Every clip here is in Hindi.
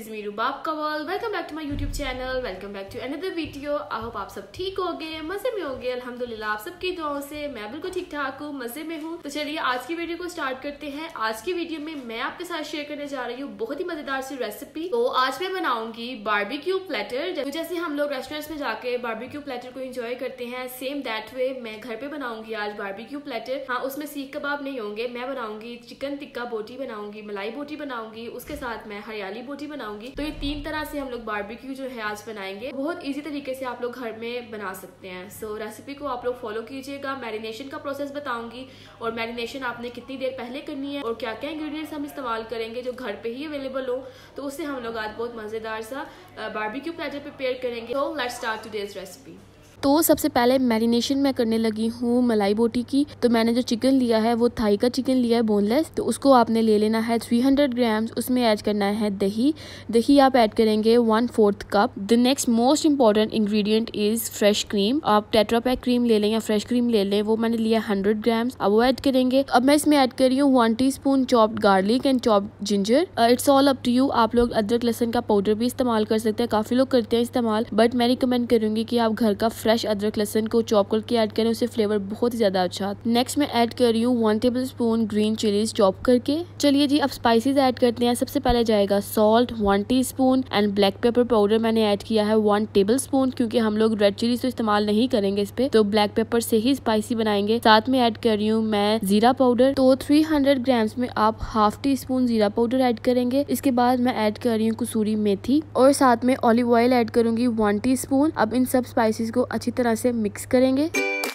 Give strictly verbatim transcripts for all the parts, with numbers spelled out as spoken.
is me Rubab Kawal. Welcome back to my YouTube channel, welcome back to another video. I hope आप सब ठीक होंगे, मजे में होंगे। अल्हम्दुलिल्लाह आप सबकी दुआओं से मैं बिल्कुल ठीक ठाक हूँ, मजे में हूँ। तो चलिए आज की वीडियो को स्टार्ट करते हैं। आज की वीडियो में मैं आपके साथ शेयर करने जा रही हूँ बहुत ही मजेदार सी रेसिपी। तो आज मैं बनाऊंगी बारबेक्यू प्लेटर। जैसे हम लोग रेस्टोरेंट्स में जाके बारबेक्यू प्लेटर को एंजॉय करते हैं, सेम दैट वे मैं घर पे बनाऊंगी आज बारबेक्यू प्लेटर। हाँ, उसमें सीख कबाब नहीं होंगे, मैं बनाऊंगी चिकन टिक्का बोटी बनाऊंगी, मलाई बोटी बनाऊंगी, उसके साथ मैं हरियाली बोटी बनाऊंगी। तो ये तीन तरह से हम लोग बारबेक्यू जो है आज बनाएंगे। बहुत इजी तरीके से आप लोग घर में बना सकते हैं। सो so, रेसिपी को आप लोग फॉलो कीजिएगा। मैरिनेशन का प्रोसेस बताऊंगी और मैरिनेशन आपने कितनी देर पहले करनी है और क्या क्या इंग्रेडिएंट्स हम इस्तेमाल करेंगे जो घर पे ही अवेलेबल हो। तो उससे हम लोग आज बहुत मजेदार सा बारबेक्यू प्लेटर प्रिपेयर करेंगे। तो लेट्स स्टार्ट टुडेज रेसिपी। तो सबसे पहले मैरिनेशन मैं करने लगी हूँ मलाई बोटी की। तो मैंने जो चिकन लिया है वो थाई का चिकन लिया है, बोनलेस। तो उसको आपने ले लेना है तीन सौ ग्राम्स। उसमें ऐड करना है दही। दही आप ऐड करेंगे one fourth cup. The next most important ingredient is fresh cream. आप टेट्रा पैक क्रीम ले लें या फ्रेश क्रीम ले लें, वो मैंने लिया हंड्रेड ग्राम्स। अब वो ऐड करेंगे। अब मैं इसमें ऐड कर रही हूँ one teaspoon chopped garlic and chopped ginger. It's all up to you. आप लोग अदरक लहसुन का पाउडर भी इस्तेमाल कर सकते हैं, काफी लोग करते हैं इस्तेमाल, बट मैं रिकमेंड करूंगी कि आप घर का फ्रेश अदरक लहसुन को चॉप करके ऐड करें, उससे फ्लेवर बहुत ही ज्यादा अच्छा आता है। नेक्स्ट मैं ऐड कर रही हूँ one tablespoon green chillies chop करके। चलिए जी अब स्पाइसेस ऐड करते हैं। सबसे पहले जाएगा salt one teaspoon and black pepper powder मैंने ऐड किया है वन टेबल स्पून, क्योंकि हम लोग रेड चिलीज तो इस्तेमाल नहीं करेंगे इस पे, तो ब्लैक पेपर से ही स्पाइसी बनाएंगे। साथ में ऐड कर रही हूँ मैं जीरा पाउडर। तो थ्री हंड्रेड ग्राम्स में आप हाफ टी स्पून जीरा पाउडर ऐड करेंगे। इसके बाद मैं ऐड कर रही हूँ कसूरी मेथी और साथ में ऑलिव ऑयल ऐड करूंगी वन टी स्पून। अब इन सब स्पाइसेस को अच्छी तरह से मिक्स करेंगे।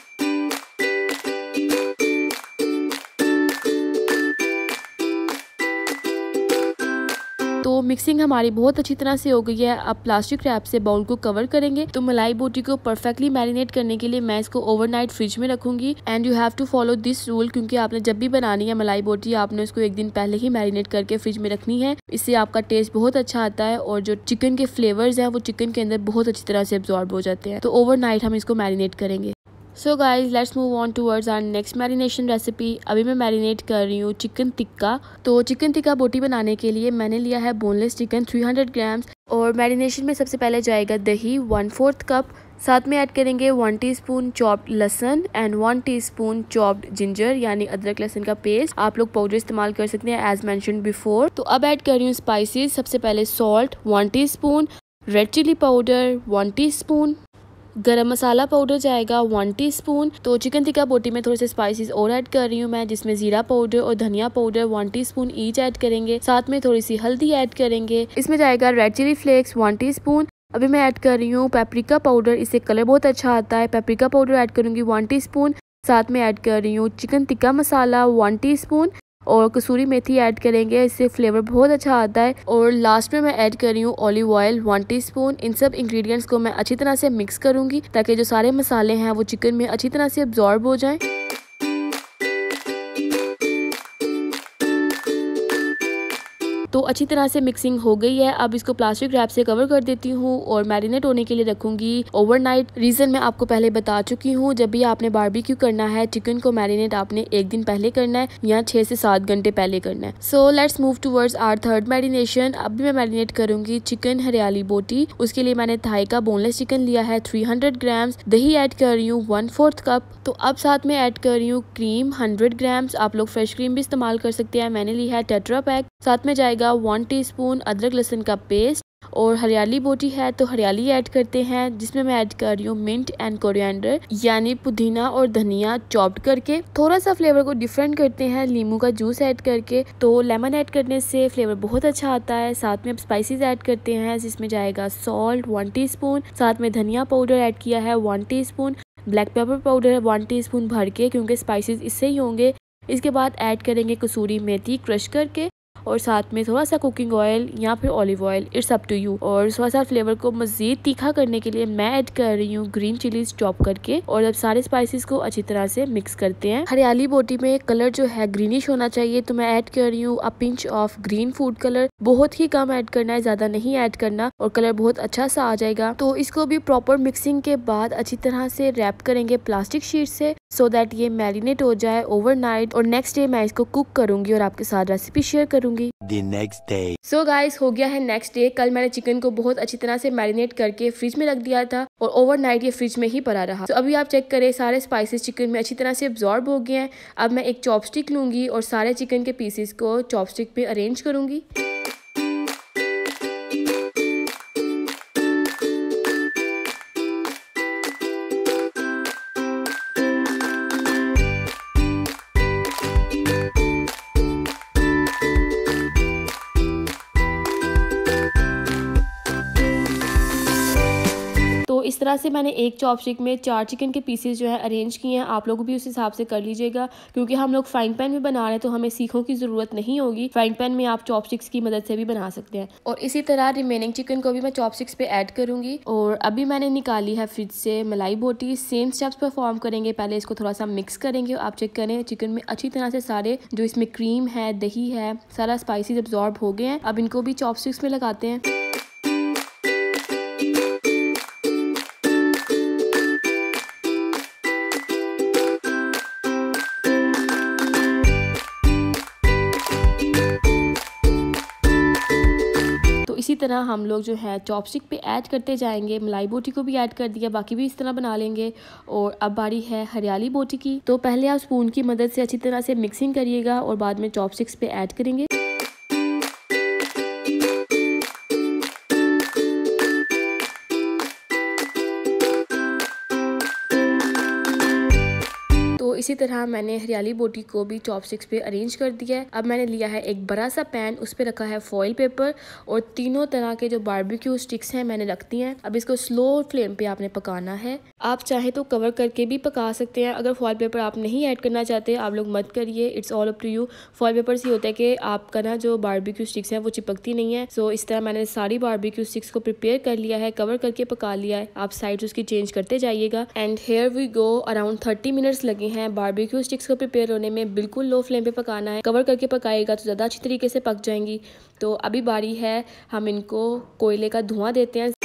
तो मिक्सिंग हमारी बहुत अच्छी तरह से हो गई है। अब प्लास्टिक रैप से बाउल को कवर करेंगे। तो मलाई बोटी को परफेक्टली मैरिनेट करने के लिए मैं इसको ओवरनाइट फ्रिज में रखूंगी। And you have to follow this rule, क्योंकि आपने जब भी बनानी है मलाई बोटी आपने उसको एक दिन पहले ही मैरिनेट करके फ्रिज में रखनी है। इससे आपका टेस्ट बहुत अच्छा आता है और जो चिकन के फ्लेवर्स हैं वो चिकन के अंदर बहुत अच्छी तरह से एब्जॉर्ब हो जाते हैं। तो ओवरनाइट हम इसको मैरिनेट करेंगे। So guys let's move on towards our next marination recipe. अभी मैं मैरिनेट कर रही हूँ चिकन टिक्का। तो चिकन टिक्का बोटी बनाने के लिए मैंने लिया है boneless chicken three hundred grams. और मैरिनेशन में सबसे पहले जाएगा दही वन फोर्थ कप। साथ में ऐड करेंगे वन टीस्पून चॉप्ड लहसुन and one teaspoon chopped ginger, यानी अदरक लहसुन का पेस्ट। आप लोग पाउडर इस्तेमाल कर सकते हैं एज मेंशन्ड बिफोर। तो अब ऐड कर रही हूँ स्पाइसेस। सबसे पहले salt one teaspoon, red chilli powder one teaspoon, garam masala powder जाएगा वन टीस्पून। तो चिकन टिक्का बोटी में थोड़े से स्पाइसेस और ऐड कर रही हूँ मैं, जिसमें जीरा पाउडर और धनिया powder one teaspoon each add करेंगे। साथ में थोड़ी सी हल्दी ऐड करेंगे। इसमें जाएगा red chilli flakes one teaspoon. अभी मैं ऐड कर रही हूँ पेपरिका पाउडर, इससे कलर बहुत अच्छा आता है। पेपरिका पाउडर ऐड करूंगी वन टीस्पून। साथ में ऐड कर रही हूँ chicken tikka masala one teaspoon और कसूरी मेथी ऐड करेंगे, इससे फ्लेवर बहुत अच्छा आता है। और लास्ट में मैं ऐड कर रही हूँ ऑलिव ऑयल वन टीस्पून। इन सब इंग्रेडिएंट्स को मैं अच्छी तरह से मिक्स करूंगी ताकि जो सारे मसाले हैं वो चिकन में अच्छी तरह से एब्जॉर्ब हो जाएं। तो अच्छी तरह से मिक्सिंग हो गई है। अब इसको प्लास्टिक रैप से कवर कर देती हूँ और मैरिनेट होने के लिए रखूंगी ओवरनाइट। रीजन मैं आपको पहले बता चुकी हूँ, जब भी आपने बारबेक्यू करना है चिकन को मैरिनेट आपने एक दिन पहले करना है या छह से सात घंटे पहले करना है। So let's move towards our third marination. अब भी मैं मैरिनेट करूंगी चिकन हरियाली बोटी। उसके लिए मैंने थाई का बोनलेस चिकन लिया है थ्री हंड्रेड ग्राम्स। दही ऐड कर रही हूँ वन फोर्थ कप। तो अब साथ में ऐड कर रही हूँ क्रीम हंड्रेड ग्राम्स। आप लोग फ्रेश क्रीम भी इस्तेमाल कर सकते हैं, मैंने ली है टेट्रा पैक। साथ में जाएगा वन टीस्पून अदरक लहसुन का पेस्ट। और हरियाली बोटी है तो हरियाली ऐड करते हैं, जिसमें मैं ऐड कर रही हूँ मिंट एंड कोरिएंडर, यानी पुदीना और धनिया चॉप्ड करके। थोड़ा सा फ्लेवर को डिफरेंट करते हैं नींबू का जूस ऐड करके। तो लेमन ऐड करने से फ्लेवर बहुत अच्छा आता है। साथ में अब स्पाइसेस ऐड करते हैं, जिसमें जाएगा सॉल्ट वन टीस्पून। साथ में धनिया पाउडर ऐड किया है one teaspoon, black pepper powder one teaspoon भर के, क्योंकि स्पाइसेस इससे ही होंगे। इसके बाद ऐड करेंगे कसूरी मेथी क्रश करके और साथ में थोड़ा सा कुकिंग ऑयल या फिर olive oil, it's up to you. और थोड़ा सा फ्लेवर को मजीद तीखा करने के लिए मैं ऐड कर रही हूँ ग्रीन चिलीज चॉप करके। और अब सारे स्पाइसेस को अच्छी तरह से मिक्स करते हैं। हरियाली बोटी में कलर जो है ग्रीनिश होना चाहिए, तो मैं ऐड कर रही हूँ a pinch of green food colour. बहुत ही कम ऐड करना है, ज्यादा नहीं ऐड करना, और कलर बहुत अच्छा सा आ जाएगा। तो इसको भी प्रॉपर मिक्सिंग के बाद अच्छी तरह से रैप करेंगे प्लास्टिक शीट से, सो दैट ये मैरिनेट हो जाए ओवरनाइट। और नेक्स्ट डे मैं इसको कुक करूंगी और आपके साथ रेसिपी शेयर करूंगी। करूंगी। The next day. So guys हो गया है नेक्स्ट डे। कल मैंने चिकन को बहुत अच्छी तरह से मैरिनेट करके फ्रिज में रख दिया था और ओवरनाइट ये फ्रिज में ही पड़ा रहा। तो अभी आप चेक करें सारे स्पाइसेस चिकन में अच्छी तरह से एब्जॉर्ब हो गए हैं। अब मैं एक चॉपस्टिक लूंगी और सारे चिकन के पीसेस को चॉपस्टिक पे अरेंज करूंगी। तो इस तरह से मैंने एक चॉपस्टिक में चार चिकन के पीसेस जो है अरेंज किए हैं। आप लोग भी उस हिसाब से कर लीजिएगा, क्योंकि हम लोग फ्राइंग पैन में बना रहे हैं तो हमें सीखों की ज़रूरत नहीं होगी। फ्राइंग पैन में आप चॉपस्टिक्स की मदद से भी बना सकते हैं। और इसी तरह रिमेनिंग चिकन को भी मैं चॉपस्टिक्स पे ऐड करूँगी। और अभी मैंने निकाली है फ्रिज से मलाई बोटी। सेम स्टेप्स परफॉर्म करेंगे। पहले इसको थोड़ा सा मिक्स करेंगे। आप चेक करें चिकन में अच्छी तरह से सारे जो इसमें क्रीम है, दही है, सारा स्पाइसेस एब्जॉर्ब हो गए हैं। अब इनको भी चॉपस्टिक्स में लगाते हैं। इसी तरह हम लोग जो है चॉपस्टिक पे ऐड करते जाएंगे। मलाई बोटी को भी ऐड कर दिया, बाकी भी इस तरह बना लेंगे। और अब बारी है हरियाली बोटी की। तो पहले आप स्पून की मदद से अच्छी तरह से मिक्सिंग करिएगा और बाद में चॉपस्टिक्स पे ऐड करेंगे। इसी तरह मैंने हरियाली बोटी को भी चॉपस्टिक्स पे अरेंज कर दिया है। अब मैंने लिया है एक बड़ा सा पैन, उस पर रखा है फॉइल पेपर और तीनों तरह के जो बारबेक्यू स्टिक्स हैं मैंने रख दी हैं। अब इसको स्लो फ्लेम पे आपने पकाना है। आप चाहे तो कवर करके भी पका सकते हैं। अगर फॉइल पेपर आप नहीं ऐड करना चाहते आप लोग मत करिए, it's all up to you. Foil paper से होता है कि आपका ना जो बारबेक्यू स्टिक्स हैं वो चिपकती नहीं है। सो इस तरह मैंने सारी बारबेक्यू स्टिक्स को प्रिपेयर कर लिया है, कवर करके पका लिया है। आप साइड उसकी चेंज करते जाइएगा। And here we go, around thirty minutes लगे हैं बारबेक्यू स्टिक्स को प्रिपेयर होने में। बिल्कुल लो फ्लेम पे पकाना है। कवर करके पकाएगा तो ज़्यादा अच्छी तरीके से पक जाएंगी। तो अभी बारी है हम इनको कोयले का धुआं देते हैं।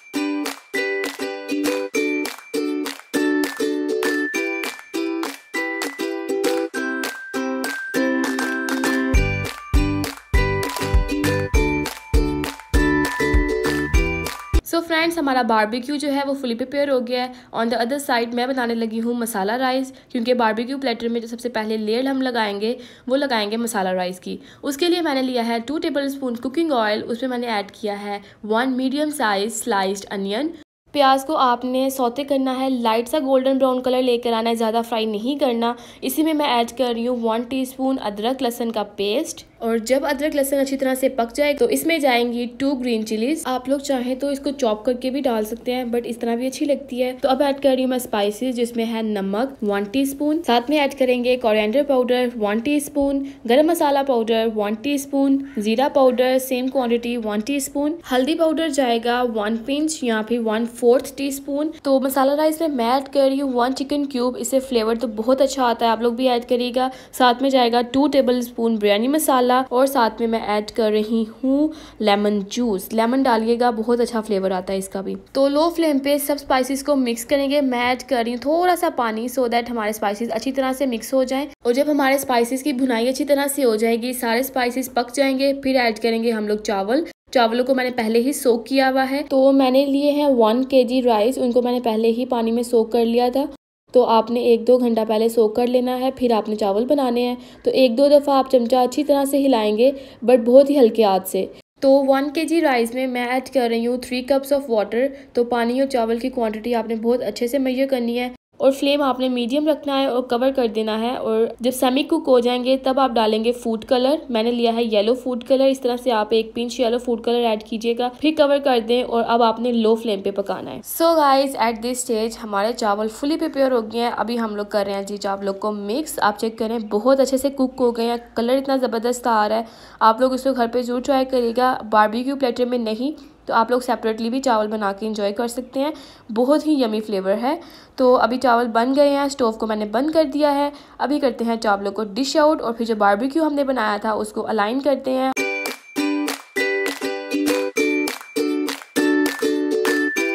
सो फ्रेंड्स हमारा बारबेक्यू जो है वो फुली प्रिपेयर हो गया है। ऑन द अदर साइड मैं बनाने लगी हूँ मसाला राइस, क्योंकि बारबेक्यू प्लेटर में जो सबसे पहले लेयर हम लगाएंगे वो लगाएंगे मसाला राइस की। उसके लिए मैंने लिया है two tablespoon cooking oil. उसमें मैंने ऐड किया है one medium size sliced onion. प्याज को आपने सौते करना है, लाइट सा गोल्डन ब्राउन कलर लेकर आना है, ज़्यादा फ्राई नहीं करना। इसी में मैं ऐड कर रही हूँ वन टीस्पून अदरक लहसुन का पेस्ट। और जब अदरक लहसुन अच्छी तरह से पक जाए तो इसमें जाएंगी टू ग्रीन चिलीज। आप लोग चाहें तो इसको चॉप करके भी डाल सकते हैं, बट इस तरह भी अच्छी लगती है। तो अब ऐड कर रही हूँ मैं स्पाइसेस, जिसमें है नमक वन टीस्पून, साथ में ऐड करेंगे coriander powder one teaspoon, garam masala powder one teaspoon, जीरा powder same quantity one teaspoon, हल्दी पाउडर जाएगा वन पिंच या फिर वन फोर्थ टी स्पून। तो मसाला राइस में मैं ऐड कर रही हूँ वन चिकन क्यूब। इससे फ्लेवर तो बहुत अच्छा आता है, आप लोग भी ऐड करिएगा। साथ में जाएगा two tablespoon biryani masala और साथ में मैं ऐड कर रही हूँ लेमन जूस। लेमन डालिएगा, बहुत अच्छा फ्लेवर आता है इसका भी। तो लो फ्लेम पे सब स्पाइसेस को मिक्स करेंगे। मैं ऐड कर रही हूँ थोड़ा सा पानी, सो दैट हमारे स्पाइसेस अच्छी तरह से मिक्स हो जाएं। और जब हमारे स्पाइसेस की भुनाई अच्छी तरह से हो जाएगी, सारे स्पाइसेस पक जाएंगे, फिर ऐड करेंगे हम लोग चावल। चावलों को मैंने पहले ही सोक किया हुआ है। तो मैंने लिए हैं वन केजी राइस, उनको मैंने पहले ही पानी में सोक कर लिया था। तो आपने एक दो घंटा पहले सोक कर लेना है, फिर आपने चावल बनाने हैं। तो एक दो दफ़ा आप चमचा अच्छी तरह से हिलाएंगे, बट बहुत ही हल्के हाथ से। तो वन केजी राइस में मैं ऐड कर रही हूँ थ्री कप्स ऑफ वाटर। तो पानी और चावल की क्वांटिटी आपने बहुत अच्छे से मेजर करनी है और फ्लेम आपने मीडियम रखना है और कवर कर देना है। और जब सेमी कुक हो जाएंगे तब आप डालेंगे फूड कलर। मैंने लिया है येलो फूड कलर। इस तरह से आप एक pinch yellow food colour add कीजिएगा, फिर कवर कर दें और अब आपने लो फ्लेम पे पकाना है। So guys at this stage हमारे चावल फुली प्रिपेयर हो गए हैं। अभी हम लोग कर रहे हैं जी चावलों को मिक्स। आप चेक करें, बहुत अच्छे से कुक हो गए हैं। कलर इतना ज़बरदस्त आ रहा है। आप लोग इसको घर पर जरूर ट्राई करिएगा। बारबेक्यू प्लेटर में नहीं तो आप लोग सेपरेटली भी चावल बना के एंजॉय कर सकते हैं। बहुत ही यमी फ्लेवर है। तो अभी चावल बन गए हैं, स्टोव को मैंने बंद कर दिया है। अभी करते हैं चावलों को डिश आउट और फिर जो बारबेक्यू हमने बनाया था उसको अलाइन करते हैं।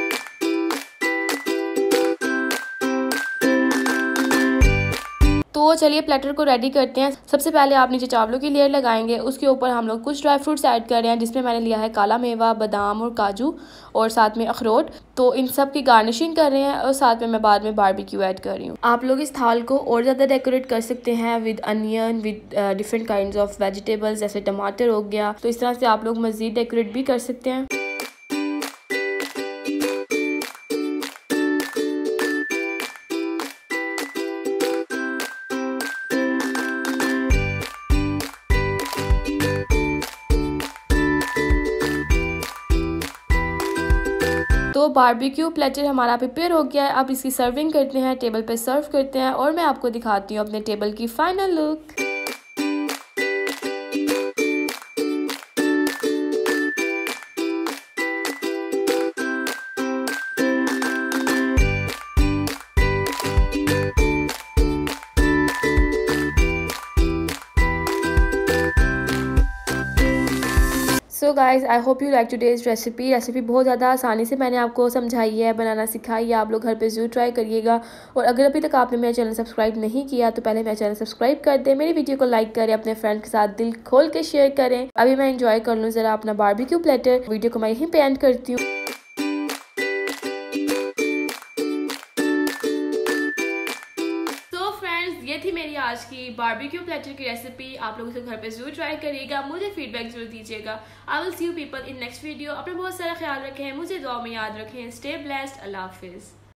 तो तो चलिए प्लेटर को रेडी करते हैं। सबसे पहले आप नीचे चावलों की लेयर लगाएंगे, उसके ऊपर हम लोग कुछ ड्राई फ्रूट्स ऐड कर रहे हैं, जिसमें मैंने लिया है काला मेवा, बादाम और काजू और साथ में अखरोट। तो इन सब की गार्निशिंग कर रहे हैं और साथ में मैं बाद में बारबेक्यू ऐड कर रही हूँ। आप लोग इस थाल को और ज़्यादा डेकोरेट कर सकते हैं with onion, with different kinds of vegetables, जैसे टमाटर हो गया। तो इस तरह से आप लोग मज़ीद डेकोरेट भी कर सकते हैं। तो बारबेक्यू प्लेटर हमारा प्रिपेयर हो गया है। अब इसकी सर्विंग करते हैं, टेबल पे सर्व करते हैं और मैं आपको दिखाती हूँ अपने टेबल की final look. So guys, I hope you like today's recipe. Recipe बहुत ज़्यादा आसानी से मैंने आपको समझाई है, बनाना सिखाई है। आप लोग घर पे ज़रूर ट्राई करिएगा। और अगर अभी तक आपने मेरा चैनल सब्सक्राइब नहीं किया तो पहले मेरा चैनल सब्सक्राइब कर दें, मेरी वीडियो को लाइक करें, अपने फ्रेंड के साथ दिल खोल के शेयर करें। अभी मैं इंजॉय कर लूँ ज़रा अपना बारबेक्यू प्लेटर। वीडियो को मैं यहीं पे एंड करती हूँ। ये थी मेरी आज की बारबेक्यू प्लेटर की रेसिपी। आप लोग इसे घर पे जरूर ट्राई करिएगा, मुझे फीडबैक जरूर दीजिएगा। I will see you people in next video. अपना बहुत सारा ख्याल रखें, मुझे दुआ में याद रखें। Stay blessed. अल्लाह हाफिज़।